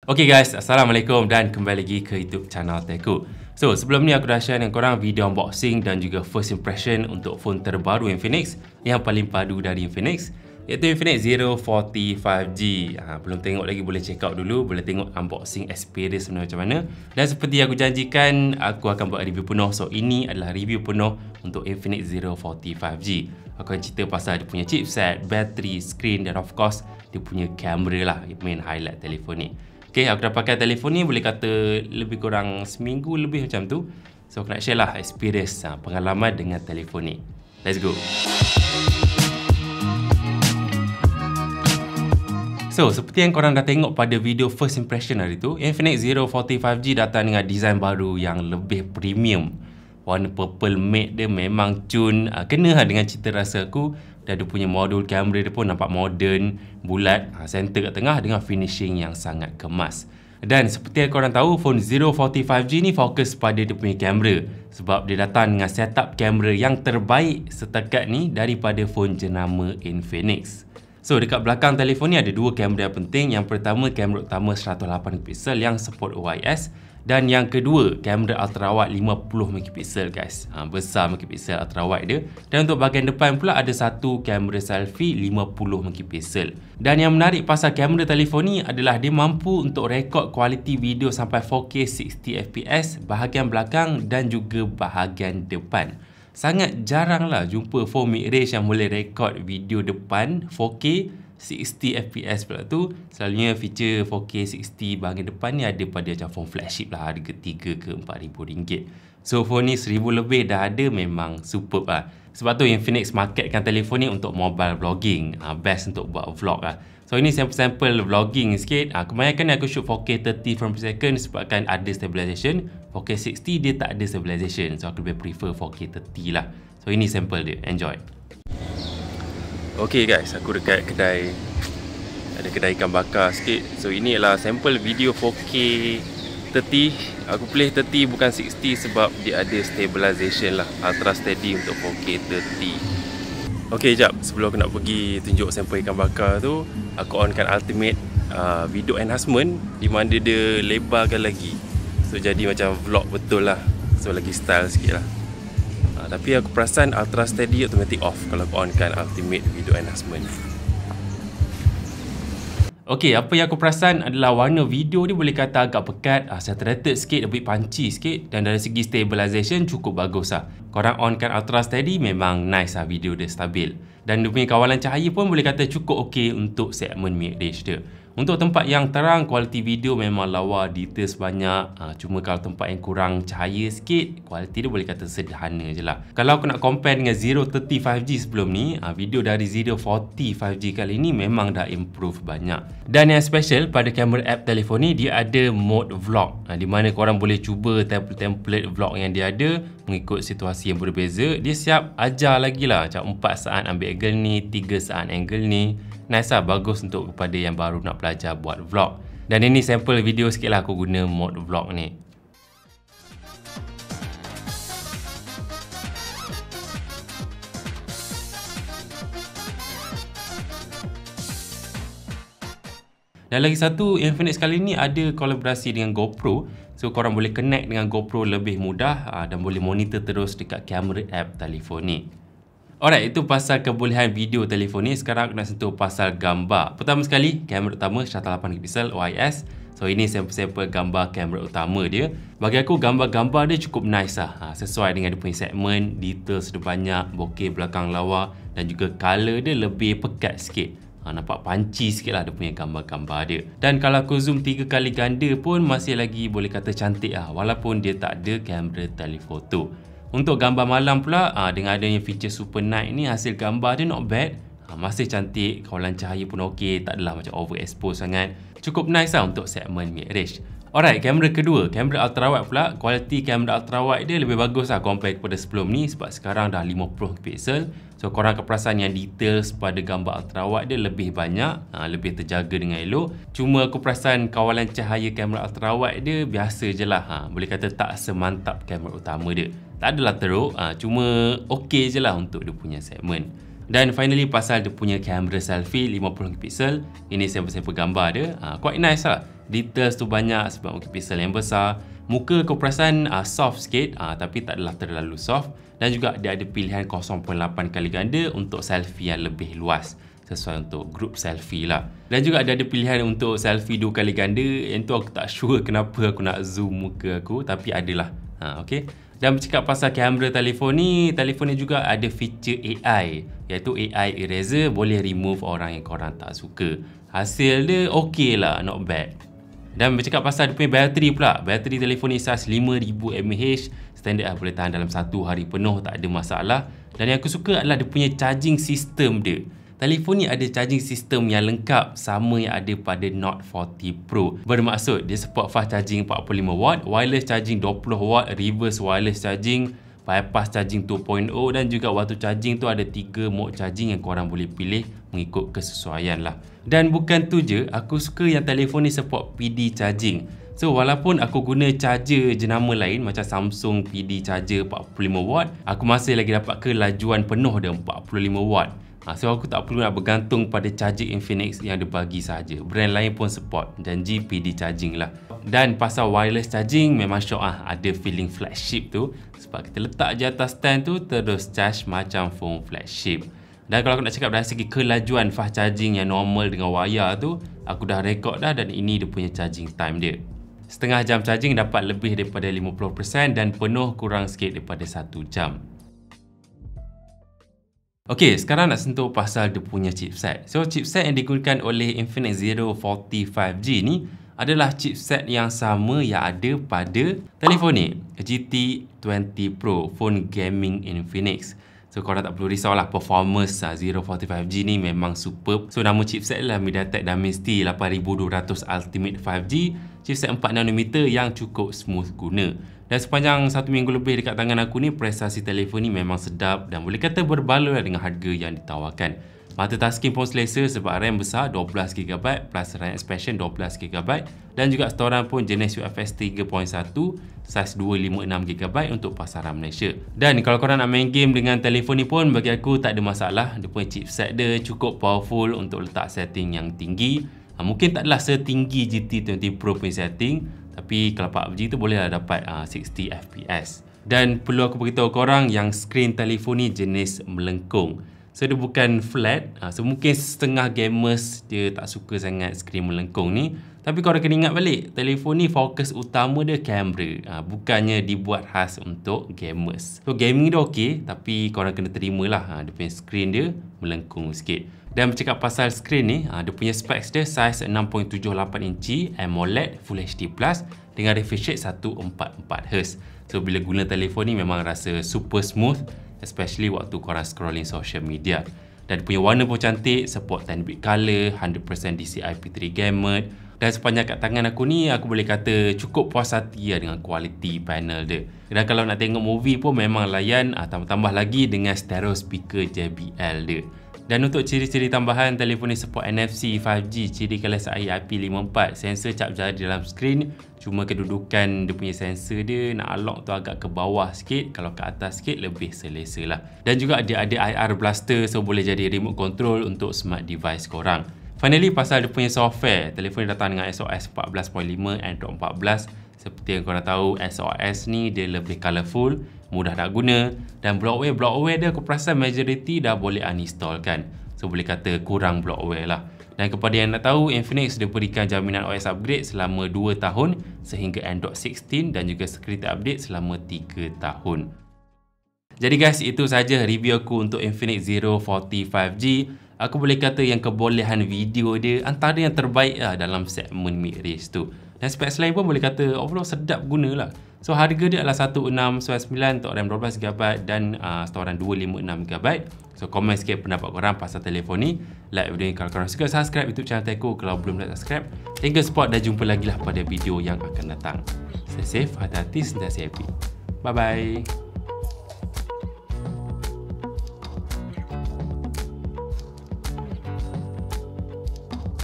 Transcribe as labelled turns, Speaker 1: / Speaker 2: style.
Speaker 1: Okay guys, Assalamualaikum dan kembali lagi ke YouTube channel Teku. So, sebelum ni aku dah share dengan korang video unboxing dan juga first impression untuk phone terbaru Infinix yang paling padu dari Infinix, iaitu Infinix Zero 40 5G. Belum tengok lagi, boleh check out dulu, boleh tengok unboxing experience sebenarnya macam mana. Dan seperti aku janjikan, aku akan buat review penuh. So, ini adalah review penuh untuk Infinix Zero 40 5G. Aku akan cerita pasal dia punya chipset, battery, screen dan of course dia punya kamera lah, main highlight telefon ni. Okay, aku dah pakai telefon ni boleh kata lebih kurang seminggu lebih macam tu. So, aku nak share lah experience, pengalaman dengan telefon ni. Let's go. So, seperti yang korang dah tengok pada video first impression hari tu, Infinix Zero 40 5G datang dengan design baru yang lebih premium. Warna purple matte dia memang cun, kena dengan cita rasa aku. Dan dia punya modul kamera dia pun nampak modern, bulat, center kat tengah dengan finishing yang sangat kemas. Dan seperti yang korang tahu, phone Zero 40 5G ni fokus pada dia punya kamera. Sebab dia datang dengan setup kamera yang terbaik setakat ni daripada phone jenama Infinix. So, dekat belakang telefon ni ada dua kamera yang penting. Yang pertama, kamera utama 108MP yang support OIS. Dan yang kedua, kamera ultrawide 50MP guys. Besar megapixel ultrawide dia. Dan untuk bahagian depan pula ada satu kamera selfie 50MP. Dan yang menarik pasal kamera telefon ni adalah dia mampu untuk rekod kualiti video sampai 4K 60fps bahagian belakang dan juga bahagian depan. Sangat jarang lah jumpa phone mid-range yang boleh rekod video depan 4K 60fps pula tu. Selalunya feature 4K 60 bahagian depan ni ada pada macam phone flagship lah, harga 3 ke 4 ribu ringgit. So phone ni 1000 lebih dah ada, memang superb lah. Sebab tu Infinix marketkan telefon ni untuk mobile vlogging, best untuk buat vlog lah. So ini sampel-sampel vlogging sikit. Kebanyakan ni aku shoot 4K 30 frames per second sebabkan ada stabilization. 4K 60 dia tak ada stabilization, so aku lebih prefer 4K 30 lah. So ini sampel dia, enjoy. Okay guys, aku dekat kedai, ada kedai ikan bakar sikit. So ini adalah sampel video 4K 30. Aku pilih 30 bukan 60 sebab dia ada stabilization lah, ultra steady untuk 4K 30. Okay, jap, sebelum aku nak pergi tunjuk sampel ikan bakar tu, aku onkan ultimate video enhancement di mana dia lebarkan lagi. So jadi macam vlog betul lah. So lagi style sikit lah. Tapi aku perasan ultra steady automatic off kalau aku onkan ultimate video enhancement. Okay, apa yang aku perasan adalah warna video ni boleh kata agak pekat, saturated sikit, lebih punchy sikit. Dan dari segi stabilization cukup bagus lah. Korang onkan ultra steady memang nice lah, video dia stabil. Dan dia punya kawalan cahaya pun boleh kata cukup ok untuk segmen mid-range dia. Untuk tempat yang terang, kualiti video memang lawa, details banyak. Cuma kalau tempat yang kurang cahaya sikit, kualiti dia boleh kata sederhana je lah. Kalau aku nak compare dengan Zero 30 5G sebelum ni, video dari Zero 40 5G kali ni memang dah improve banyak. Dan yang special pada kamera app telefon ni, dia ada mode vlog, di mana korang boleh cuba template vlog yang dia ada mengikut situasi yang berbeza. Dia siap ajar lagi lah, macam 4 saat ambil angle ni, 3 saat angle ni. Nice lah, bagus untuk kepada yang baru nak belajar buat vlog. Dan ini sampel video sikit lah aku guna mode vlog ni. Dan lagi satu, Infinix kali ni ada kolaborasi dengan GoPro. So korang boleh connect dengan GoPro lebih mudah dan boleh monitor terus dekat kamera app telefon ni. Alright, itu pasal kebolehan video telefon ni. Sekarang aku nak sentuh pasal gambar. Pertama sekali, kamera utama 108MP OIS. So ini sampel-sampel gambar kamera utama dia. Bagi aku gambar-gambar dia cukup nice lah. Sesuai dengan dia punya segmen, details dia banyak, bokeh belakang lawa dan juga color dia lebih pekat sikit. Nampak punchy sikit lah dia punya gambar-gambar dia. Dan kalau aku zoom 3 kali ganda pun masih lagi boleh kata cantik lah, walaupun dia tak ada kamera telefoto. Untuk gambar malam pula, dengan adanya feature Super Night ni, hasil gambar dia not bad. Masih cantik, kawalan cahaya pun ok, tak adalah macam overexpose sangat. Cukup nice lah untuk segmen mid-range. Alright, kamera kedua, kamera ultrawide pula. Kualiti kamera ultrawide dia lebih bagus lah compare kepada sebelum ni sebab sekarang dah 50MP. So korang akan perasan yang details pada gambar ultrawide dia lebih banyak, lebih terjaga dengan elok. Cuma aku perasan kawalan cahaya kamera ultrawide dia biasa je lah, boleh kata tak semantap kamera utama dia. Tak adalah teruk, cuma ok je lah untuk dia punya segmen. Dan finally pasal dia punya kamera selfie 50MP. Ini sampel-sampel gambar dia, quite nice lah. Details tu banyak sebab mungkin pixel yang besar. Muka kau perasan soft sikit tapi tak adalah terlalu soft. Dan juga dia ada pilihan 0.8 kali ganda untuk selfie yang lebih luas, sesuai untuk group selfie lah. Dan juga ada pilihan untuk selfie 2 kali ganda. Yang tu aku tak sure kenapa aku nak zoom muka aku, tapi adalah. Okay. Dan bercakap pasal kamera telefon ni juga ada feature AI, iaitu AI eraser, boleh remove orang yang korang tak suka. Hasil dia okey lah, not bad. Dan bercakap pasal dia punya bateri pula. Bateri telefon ni saiz 5000 mAh. Standard lah, boleh tahan dalam 1 hari penuh, tak ada masalah. Dan yang aku suka adalah dia punya charging system dia. Telefon ni ada charging system yang lengkap sama yang ada pada Note 40 Pro. Bermaksud dia support fast charging 45W, wireless charging 20W, reverse wireless charging, bypass charging 2.0 dan juga waktu charging tu ada 3 mode charging yang korang boleh pilih mengikut kesesuaian lah. Dan bukan tu je, aku suka yang telefon ni support PD charging. So walaupun aku guna charger jenama lain macam Samsung PD charger 45W, aku masih lagi dapat kelajuan penuh dia 45W. So aku tak perlu nak bergantung pada charger Infinix yang dia bagi saja. Brand lain pun support, janji PD charging lah. Dan pasal wireless charging memang syok ada feeling flagship tu. Sebab kita letak je atas stand tu terus charge macam phone flagship. Dan kalau aku nak cakap dari segi kelajuan fast charging yang normal dengan wayar tu, aku dah rekod dah dan ini dia punya charging time dia. Setengah jam charging dapat lebih daripada 50% dan penuh kurang sikit daripada 1 jam. Okey, sekarang nak sentuh pasal dia punya chipset. So, chipset yang digunakan oleh Infinix Zero 40 5G ni adalah chipset yang sama yang ada pada telefon ni, GT20 Pro, phone gaming Infinix. So korang tak perlu risau lah, performance Zero 40 5G ni memang superb. So nama chipset adalah MediaTek Dimensity 8200 Ultimate 5G, chipset 4nm yang cukup smooth guna. Dan sepanjang 1 minggu lebih dekat tangan aku ni, prestasi telefon ni memang sedap dan boleh kata berbaloi lah dengan harga yang ditawarkan. Multitasking pun selesa sebab RAM besar 12GB plus RAM expansion 12GB dan juga storan pun jenis UFS 3.1 saiz 256GB untuk pasaran Malaysia. Dan kalau korang nak main game dengan telefon ni pun bagi aku tak ada masalah. Dia punya chipset dia cukup powerful untuk letak setting yang tinggi. Mungkin tak adalah setinggi GT20 Pro punya setting, tapi kalau PUBG tu boleh lah dapat 60fps. Dan perlu aku beritahu korang yang skrin telefon ni jenis melengkung. So dia bukan flat, so mungkin setengah gamers dia tak suka sangat skrin melengkung ni. Tapi korang kena ingat balik, telefon ni fokus utama dia kamera, bukannya dibuat khas untuk gamers. So gaming dia okey, tapi korang kena terimalah dia punya skrin dia melengkung sikit. Dan bercakap pasal skrin ni, dia punya specs dia saiz 6.78 inci AMOLED Full HD Plus dengan refresh rate 144Hz. So bila guna telefon ni memang rasa super smooth, especially waktu korang scrolling social media. Dan dia punya warna pun cantik, support 10-bit color, 100% DCI-P3 game mode. Dan sepanjang kat tangan aku ni, aku boleh kata cukup puas hati dengan kualiti panel dia. Dan kalau nak tengok movie pun memang layan, tambah-tambah lagi dengan stereo speaker JBL dia. Dan untuk ciri-ciri tambahan, telefon ni support NFC 5G, ciri kelas air IP54, sensor cap jari dalam skrin. Cuma kedudukan dia punya sensor dia nak lock tu agak ke bawah sikit, kalau ke atas sikit lebih selesa lah. Dan juga dia ada IR blaster, so boleh jadi remote control untuk smart device korang. Finally, pasal dia punya software, telefon ni datang dengan SOS 14.5 Android 14. Seperti yang korang tahu, SOS ni dia lebih colourful, mudah nak guna, dan bloatware dia aku perasan majority dah boleh uninstall kan. So boleh kata kurang bloatware lah. Dan kepada yang nak tahu, Infinix dia berikan jaminan OS upgrade selama 2 tahun sehingga Android 16 dan juga security update selama 3 tahun. Jadi guys, itu saja review aku untuk Infinix Zero 40 5G. Aku boleh kata yang kebolehan video dia antara yang terbaik lah dalam segmen mid-range tu. Dan specs lain pun boleh kata overall sedap guna lah. So harga dia adalah 1699 untuk RAM 12GB dan storan 256GB. So komen sikit pendapat korang pasal telefon ni. Like video ni kalau korang suka, subscribe YouTube channel Teko kalau belum dah subscribe. Thank you support dan jumpa lagi lah pada video yang akan datang. Stay safe, hati-hati, sentiasa happy. Bye bye.